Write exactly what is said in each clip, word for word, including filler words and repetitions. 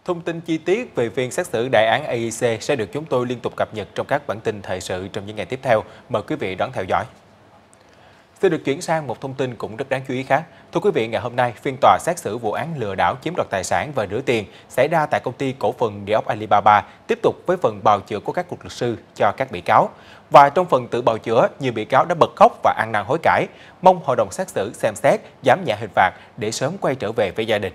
Thông tin chi tiết về phiên xét xử đại án a i xê sẽ được chúng tôi liên tục cập nhật trong các bản tin thời sự trong những ngày tiếp theo. Mời quý vị đón theo dõi. Xin được chuyển sang một thông tin cũng rất đáng chú ý khác. Thưa quý vị, ngày hôm nay, phiên tòa xét xử vụ án lừa đảo chiếm đoạt tài sản và rửa tiền xảy ra tại công ty cổ phần địa ốc Alibaba tiếp tục với phần bào chữa của các luật luật sư cho các bị cáo. Và trong phần tự bào chữa, nhiều bị cáo đã bật khóc và ăn năn hối cải, mong hội đồng xét xử xem xét giảm nhẹ hình phạt để sớm quay trở về với gia đình.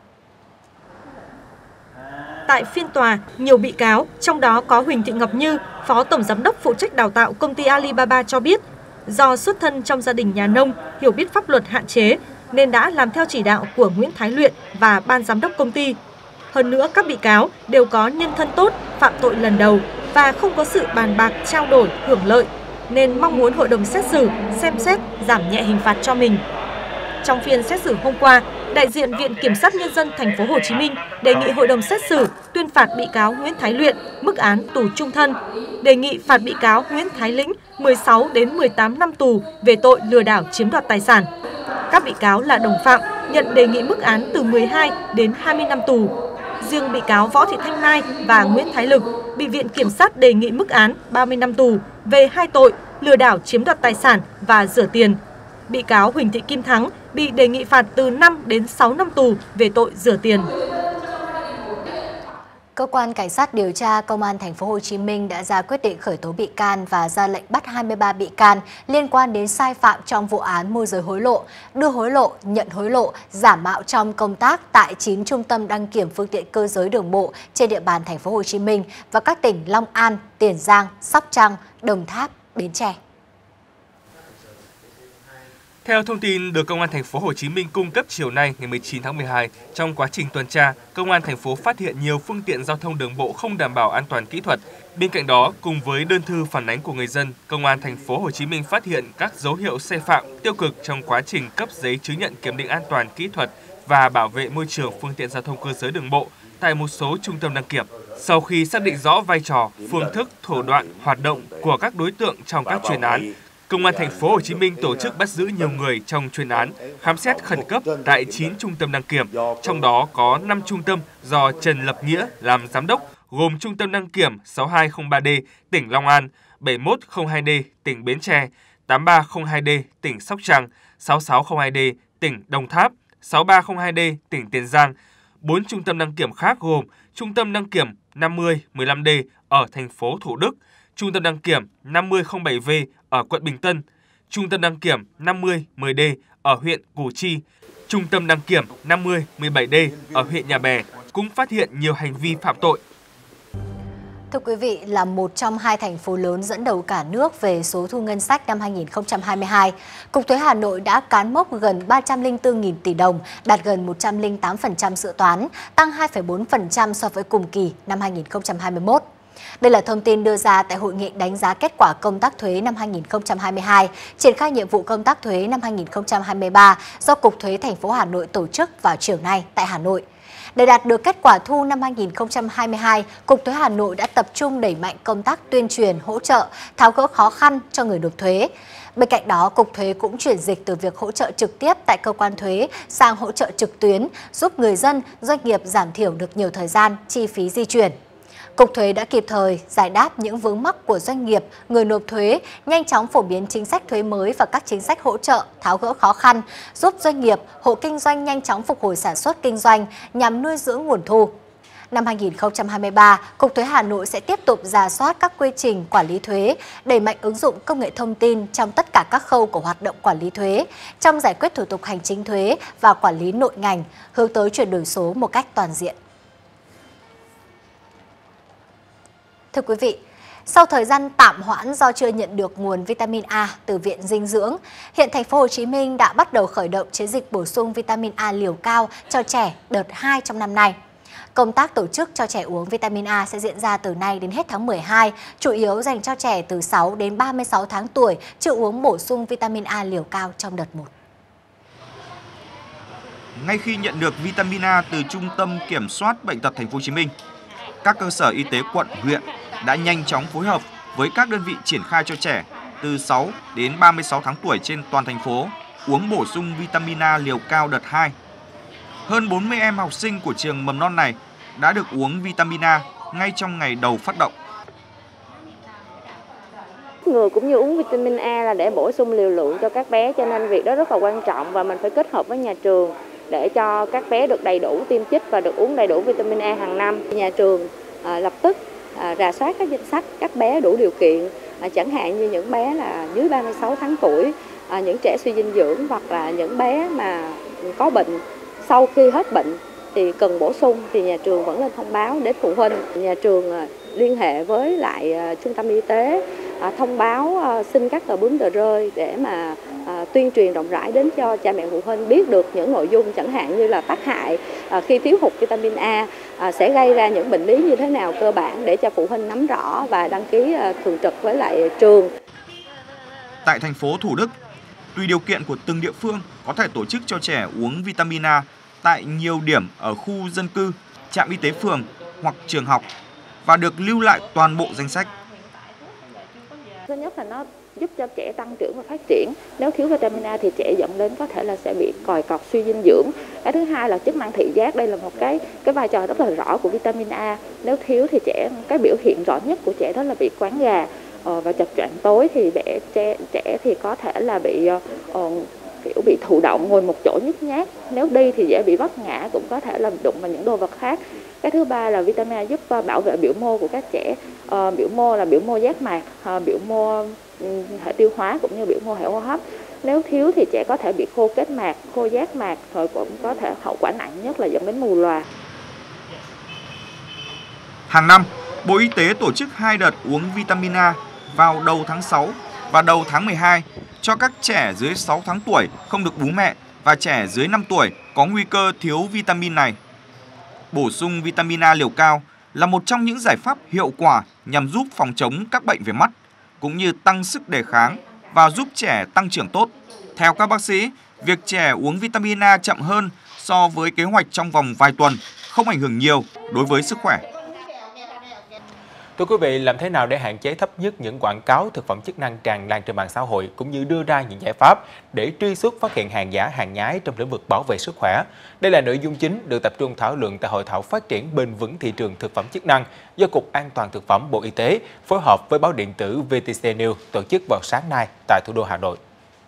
Tại phiên tòa, nhiều bị cáo, trong đó có Huỳnh Thị Ngọc Như, Phó Tổng Giám đốc phụ trách đào tạo công ty Alibaba cho biết, do xuất thân trong gia đình nhà nông, hiểu biết pháp luật hạn chế, nên đã làm theo chỉ đạo của Nguyễn Thái Luyện và Ban Giám đốc công ty. Hơn nữa, các bị cáo đều có nhân thân tốt, phạm tội lần đầu và không có sự bàn bạc trao đổi, hưởng lợi, nên mong muốn hội đồng xét xử xem xét giảm nhẹ hình phạt cho mình. Trong phiên xét xử hôm qua, đại diện Viện Kiểm sát Nhân dân Thành phố Hồ Chí Minh đề nghị hội đồng xét xử tuyên phạt bị cáo Nguyễn Thái Luyện mức án tù chung thân, đề nghị phạt bị cáo Nguyễn Thái Lĩnh mười sáu đến mười tám năm tù về tội lừa đảo chiếm đoạt tài sản. Các bị cáo là đồng phạm nhận đề nghị mức án từ mười hai đến hai mươi năm tù. Riêng bị cáo Võ Thị Thanh Mai và Nguyễn Thái Lực bị Viện Kiểm sát đề nghị mức án ba mươi năm tù về hai tội lừa đảo chiếm đoạt tài sản và rửa tiền. Bị cáo Huỳnh Thị Kim Thắng bị đề nghị phạt từ năm đến sáu năm tù về tội rửa tiền. Cơ quan Cảnh sát điều tra Công an Thành phố Hồ Chí Minh đã ra quyết định khởi tố bị can và ra lệnh bắt hai mươi ba bị can liên quan đến sai phạm trong vụ án môi giới hối lộ, đưa hối lộ, nhận hối lộ, giả mạo trong công tác tại chín trung tâm đăng kiểm phương tiện cơ giới đường bộ trên địa bàn Thành phố Hồ Chí Minh và các tỉnh Long An, Tiền Giang, Sóc Trăng, Đồng Tháp, Bến Tre. Theo thông tin được Công an Thành phố Hồ Chí Minh cung cấp chiều nay ngày mười chín tháng mười hai, trong quá trình tuần tra, Công an thành phố phát hiện nhiều phương tiện giao thông đường bộ không đảm bảo an toàn kỹ thuật. Bên cạnh đó, cùng với đơn thư phản ánh của người dân, Công an Thành phố Hồ Chí Minh phát hiện các dấu hiệu sai phạm tiêu cực trong quá trình cấp giấy chứng nhận kiểm định an toàn kỹ thuật và bảo vệ môi trường phương tiện giao thông cơ giới đường bộ tại một số trung tâm đăng kiểm. Sau khi xác định rõ vai trò, phương thức, thủ đoạn, hoạt động của các đối tượng trong các chuyên án, Công an Thành phố Hồ Chí Minh tổ chức bắt giữ nhiều người trong chuyên án, khám xét khẩn cấp tại chín trung tâm đăng kiểm, trong đó có năm trung tâm do Trần Lập Nghĩa làm giám đốc, gồm Trung tâm đăng kiểm sáu hai không ba D tỉnh Long An, bảy mốt không hai D tỉnh Bến Tre, tám ba không hai D tỉnh Sóc Trăng, sáu sáu không hai D tỉnh Đồng Tháp, sáu ba không hai D tỉnh Tiền Giang. Bốn trung tâm đăng kiểm khác gồm Trung tâm đăng kiểm năm mươi mười lăm D ở thành phố Thủ Đức, Trung tâm đăng kiểm năm mươi không bảy V ở quận Bình Tân, Trung tâm đăng kiểm năm mươi mười D ở huyện Củ Chi, Trung tâm đăng kiểm năm mươi mười bảy D ở huyện Nhà Bè cũng phát hiện nhiều hành vi phạm tội. Thưa quý vị, là một trong hai thành phố lớn dẫn đầu cả nước về số thu ngân sách năm hai nghìn không trăm hai mươi hai, Cục Thuế Hà Nội đã cán mốc gần ba trăm lẻ bốn nghìn tỷ đồng, đạt gần một trăm lẻ tám phần trăm dự toán, tăng hai phẩy bốn phần trăm so với cùng kỳ năm hai nghìn không trăm hai mươi mốt. Đây là thông tin đưa ra tại hội nghị đánh giá kết quả công tác thuế năm hai nghìn không trăm hai mươi hai, triển khai nhiệm vụ công tác thuế năm hai nghìn không trăm hai mươi ba do Cục Thuế thành phố Hà Nội tổ chức vào chiều nay tại Hà Nội. Để đạt được kết quả thu năm hai nghìn không trăm hai mươi hai, Cục Thuế Hà Nội đã tập trung đẩy mạnh công tác tuyên truyền, hỗ trợ, tháo gỡ khó khăn cho người nộp thuế. Bên cạnh đó, Cục Thuế cũng chuyển dịch từ việc hỗ trợ trực tiếp tại cơ quan thuế sang hỗ trợ trực tuyến, giúp người dân, doanh nghiệp giảm thiểu được nhiều thời gian, chi phí di chuyển. Cục Thuế đã kịp thời giải đáp những vướng mắc của doanh nghiệp, người nộp thuế, nhanh chóng phổ biến chính sách thuế mới và các chính sách hỗ trợ, tháo gỡ khó khăn, giúp doanh nghiệp, hộ kinh doanh nhanh chóng phục hồi sản xuất kinh doanh nhằm nuôi dưỡng nguồn thu. Năm hai nghìn không trăm hai mươi ba, Cục Thuế Hà Nội sẽ tiếp tục rà soát các quy trình quản lý thuế, đẩy mạnh ứng dụng công nghệ thông tin trong tất cả các khâu của hoạt động quản lý thuế, trong giải quyết thủ tục hành chính thuế và quản lý nội ngành, hướng tới chuyển đổi số một cách toàn diện. Thưa quý vị, sau thời gian tạm hoãn do chưa nhận được nguồn vitamin A từ Viện Dinh dưỡng, hiện Thành phố Hồ Chí Minh đã bắt đầu khởi động chiến dịch bổ sung vitamin A liều cao cho trẻ đợt hai trong năm nay. Công tác tổ chức cho trẻ uống vitamin A sẽ diễn ra từ nay đến hết tháng mười hai, chủ yếu dành cho trẻ từ sáu đến ba mươi sáu tháng tuổi chưa uống bổ sung vitamin A liều cao trong đợt một. Ngay khi nhận được vitamin A từ Trung tâm Kiểm soát Bệnh tật Thành phố Hồ Chí Minh, các cơ sở y tế quận, huyện đã nhanh chóng phối hợp với các đơn vị triển khai cho trẻ từ sáu đến ba mươi sáu tháng tuổi trên toàn thành phố uống bổ sung vitamin A liều cao đợt hai. Hơn bốn mươi em học sinh của trường mầm non này đã được uống vitamin A ngay trong ngày đầu phát động. Người cũng như uống vitamin A là để bổ sung liều lượng cho các bé, cho nên việc đó rất là quan trọng và mình phải kết hợp với nhà trường để cho các bé được đầy đủ tiêm chích và được uống đầy đủ vitamin A hàng năm. Nhà trường à, lập tức à, rà soát các danh sách các bé đủ điều kiện, à, chẳng hạn như những bé là dưới ba mươi sáu tháng tuổi, à, những trẻ suy dinh dưỡng hoặc là những bé mà có bệnh sau khi hết bệnh thì cần bổ sung thì nhà trường vẫn lên thông báo đến phụ huynh. Nhà trường à, liên hệ với lại à, trung tâm y tế, à, thông báo à, xin các tờ bướm tờ rơi để mà à, tuyên truyền rộng rãi đến cho cha mẹ phụ huynh biết được những nội dung chẳng hạn như là tác hại à, khi thiếu hụt vitamin A à, sẽ gây ra những bệnh lý như thế nào cơ bản để cho phụ huynh nắm rõ và đăng ký à, thường trực với lại trường. Tại thành phố Thủ Đức, tùy điều kiện của từng địa phương có thể tổ chức cho trẻ uống vitamin A tại nhiều điểm ở khu dân cư, trạm y tế phường hoặc trường học và được lưu lại toàn bộ danh sách. Thứ nhất là nó giúp cho trẻ tăng trưởng và phát triển. Nếu thiếu vitamin A thì trẻ dẫn đến có thể là sẽ bị còi cọc, suy dinh dưỡng. Cái thứ hai là chức năng thị giác, đây là một cái cái vai trò rất là rõ của vitamin A. Nếu thiếu thì trẻ cái biểu hiện rõ nhất của trẻ đó là bị quáng gà ờ, và chập choạng tối, thì để trẻ, trẻ thì có thể là bị ờ, kiểu bị thụ động, ngồi một chỗ nhút nhát. Nếu đi thì dễ bị vấp ngã, cũng có thể là đụng vào những đồ vật khác. Cái thứ ba là vitamin A giúp bảo vệ biểu mô của các trẻ. Ờ, biểu mô là biểu mô giác mạc, ờ, biểu mô hệ tiêu hóa cũng như biểu mô hệ hô hấp. Nếu thiếu thì trẻ có thể bị khô kết mạc, khô giác mạc, rồi cũng có thể hậu quả nặng nhất là dẫn đến mù lòa. Hàng năm, Bộ Y tế tổ chức hai đợt uống vitamin A vào đầu tháng sáu và đầu tháng mười hai cho các trẻ dưới sáu tháng tuổi không được bú mẹ và trẻ dưới năm tuổi có nguy cơ thiếu vitamin này. Bổ sung vitamin A liều cao là một trong những giải pháp hiệu quả nhằm giúp phòng chống các bệnh về mắt, cũng như tăng sức đề kháng và giúp trẻ tăng trưởng tốt. Theo các bác sĩ, việc trẻ uống vitamin A chậm hơn so với kế hoạch trong vòng vài tuần không ảnh hưởng nhiều đối với sức khỏe. Thưa quý vị, làm thế nào để hạn chế thấp nhất những quảng cáo thực phẩm chức năng tràn lan trên mạng xã hội, cũng như đưa ra những giải pháp để truy xuất phát hiện hàng giả, hàng nhái trong lĩnh vực bảo vệ sức khỏe? Đây là nội dung chính được tập trung thảo luận tại Hội thảo phát triển bền vững thị trường thực phẩm chức năng do Cục An toàn Thực phẩm Bộ Y tế phối hợp với báo điện tử vê tê xê News tổ chức vào sáng nay tại thủ đô Hà Nội.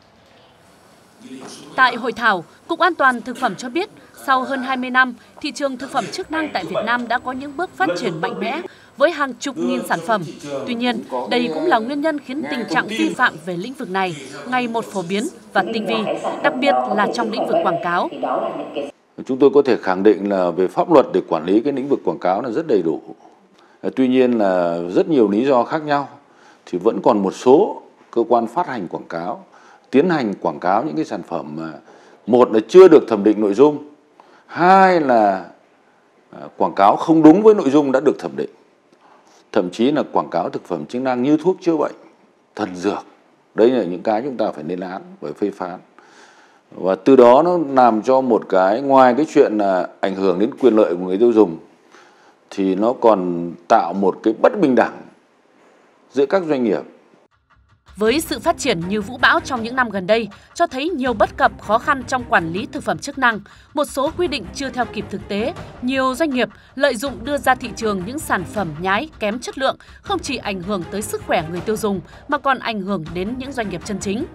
Tại hội thảo, Cục An toàn Thực phẩm cho biết, sau hơn hai mươi năm, thị trường thực phẩm chức năng tại Việt Nam đã có những bước phát triển mạnh mẽ với hàng chục nghìn sản phẩm. Tuy nhiên, đây cũng là nguyên nhân khiến tình trạng vi phạm về lĩnh vực này ngày một phổ biến và tinh vi, đặc biệt là trong lĩnh vực quảng cáo. Chúng tôi có thể khẳng định là về pháp luật để quản lý cái lĩnh vực quảng cáo là rất đầy đủ. Tuy nhiên là rất nhiều lý do khác nhau thì vẫn còn một số cơ quan phát hành quảng cáo tiến hành quảng cáo những cái sản phẩm mà một là chưa được thẩm định nội dung, hai là quảng cáo không đúng với nội dung đã được thẩm định, thậm chí là quảng cáo thực phẩm chức năng như thuốc chữa bệnh, thần dược. Đấy là những cái chúng ta phải lên án và phê phán. Và từ đó nó làm cho một cái, ngoài cái chuyện là ảnh hưởng đến quyền lợi của người tiêu dùng, thì nó còn tạo một cái bất bình đẳng giữa các doanh nghiệp. Với sự phát triển như vũ bão trong những năm gần đây, cho thấy nhiều bất cập khó khăn trong quản lý thực phẩm chức năng, một số quy định chưa theo kịp thực tế, nhiều doanh nghiệp lợi dụng đưa ra thị trường những sản phẩm nhái, kém chất lượng, không chỉ ảnh hưởng tới sức khỏe người tiêu dùng mà còn ảnh hưởng đến những doanh nghiệp chân chính.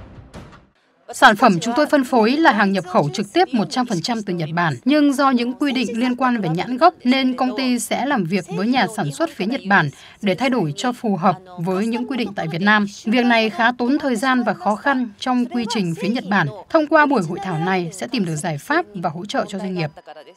Sản phẩm chúng tôi phân phối là hàng nhập khẩu trực tiếp một trăm phần trăm từ Nhật Bản, nhưng do những quy định liên quan về nhãn gốc nên công ty sẽ làm việc với nhà sản xuất phía Nhật Bản để thay đổi cho phù hợp với những quy định tại Việt Nam. Việc này khá tốn thời gian và khó khăn trong quy trình phía Nhật Bản. Thông qua buổi hội thảo này sẽ tìm được giải pháp và hỗ trợ cho doanh nghiệp.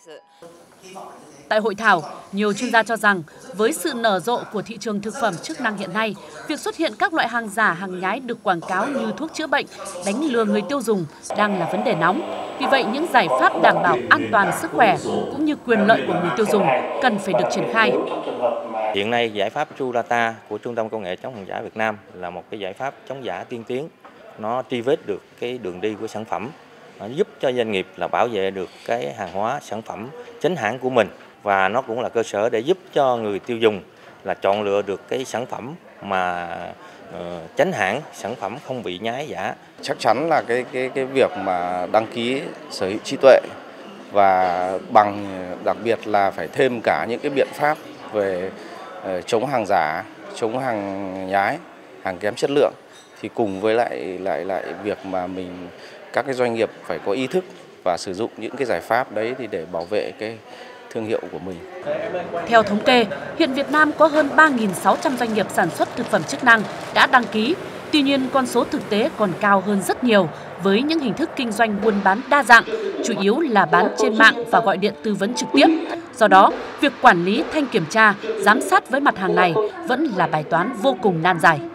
Tại hội thảo, nhiều chuyên gia cho rằng với sự nở rộ của thị trường thực phẩm chức năng hiện nay, việc xuất hiện các loại hàng giả, hàng nhái được quảng cáo như thuốc chữa bệnh, đánh lừa người tiêu dùng đang là vấn đề nóng. Vì vậy, những giải pháp đảm bảo an toàn sức khỏe cũng như quyền lợi của người tiêu dùng cần phải được triển khai. Hiện nay, giải pháp TrueData của Trung tâm Công nghệ chống hàng giả Việt Nam là một cái giải pháp chống giả tiên tiến. Nó truy vết được cái đường đi của sản phẩm, nó giúp cho doanh nghiệp là bảo vệ được cái hàng hóa, sản phẩm chính hãng của mình. Và nó cũng là cơ sở để giúp cho người tiêu dùng là chọn lựa được cái sản phẩm mà uh, chánh hãng, sản phẩm không bị nhái giả. Chắc chắn là cái cái cái việc mà đăng ký sở hữu trí tuệ và bằng đặc biệt là phải thêm cả những cái biện pháp về chống hàng giả, chống hàng nhái, hàng kém chất lượng, thì cùng với lại lại lại việc mà mình các cái doanh nghiệp phải có ý thức và sử dụng những cái giải pháp đấy thì để bảo vệ cái thương hiệu của mình. Theo thống kê, hiện Việt Nam có hơn ba nghìn sáu trăm doanh nghiệp sản xuất thực phẩm chức năng đã đăng ký. Tuy nhiên, con số thực tế còn cao hơn rất nhiều với những hình thức kinh doanh buôn bán đa dạng, chủ yếu là bán trên mạng và gọi điện tư vấn trực tiếp. Do đó, việc quản lý, thanh kiểm tra, giám sát với mặt hàng này vẫn là bài toán vô cùng nan giải.